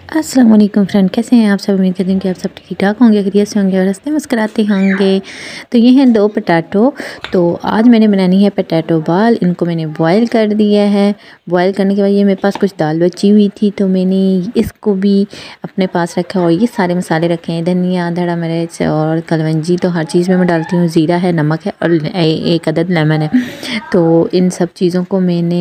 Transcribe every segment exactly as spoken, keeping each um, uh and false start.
अस्सलाम वालेकुम फ्रेंड, कैसे हैं आप सब। उम्मीद करती हूँ कि आप सब ठीक ठाक होंगे, खैरियत से होंगे और हंसते मुस्कुराते होंगे। तो ये हैं दो पोटैटो। तो आज मैंने बनानी है पोटैटो बाल। इनको मैंने बॉयल कर दिया है। बॉयल करने के बाद ये मेरे पास कुछ दाल बची हुई थी, तो मैंने इसको भी अपने पास रखा और ये सारे मसाले रखे हैं, धनिया, धड़ा मिर्च और कलवंजी। तो हर चीज़ में मैं डालती हूँ, ज़ीरा है, नमक है और एक अदद लेमन है। तो इन सब चीज़ों को मैंने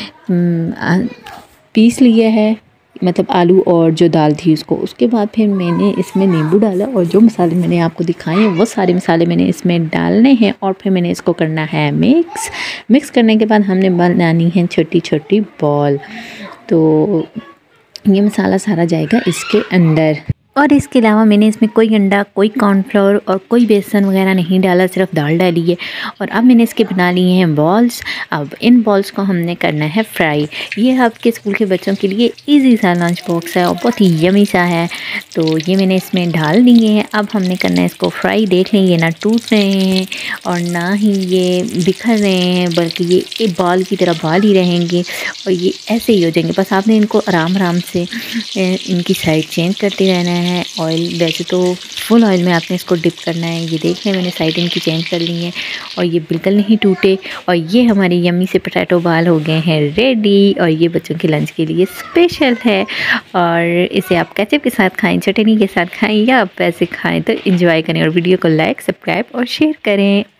पीस लिया है, मतलब आलू और जो दाल थी उसको। उसके बाद फिर मैंने इसमें नींबू डाला और जो मसाले मैंने आपको दिखाए हैं वो सारे मसाले मैंने इसमें डालने हैं और फिर मैंने इसको करना है मिक्स। मिक्स करने के बाद हमने बनानी है छोटी छोटी बॉल। तो ये मसाला सारा जाएगा इसके अंदर। और इसके अलावा मैंने इसमें कोई अंडा, कोई कॉर्नफ्लोर और कोई बेसन वगैरह नहीं डाला, सिर्फ दाल डाली है। और अब मैंने इसके बना लिए हैं बॉल्स। अब इन बॉल्स को हमने करना है फ्राई। ये आपके स्कूल के बच्चों के लिए इजी सा लंच बॉक्स है और बहुत ही यमी सा है। तो ये मैंने इसमें डाल दिए हैं। अब हमने करना है इसको फ्राई। देख लें ये ना टूट रहे हैं और ना ही ये बिखर रहे हैं, बल्कि ये एक बाल की तरह बाल ही रहेंगे और ये ऐसे ही हो जाएंगे। बस आपने इनको आराम आराम से इनकी साइड चेंज करते रहना है। ऑयल वैसे तो फुल ऑयल में आपने इसको डिप करना है। ये देख लें मैंने साइड इनकी चेंज कर ली है और ये बिल्कुल नहीं टूटे। और ये हमारे यम्मी से पोटैटो बाल हो गए हैं रेडी। और ये बच्चों के लंच के लिए स्पेशल है। और इसे आप केचप के साथ खाएं, चटनी के साथ खाएं या आप वैसे खाएं, तो एंजॉय करें। और वीडियो को लाइक, सब्सक्राइब और शेयर करें।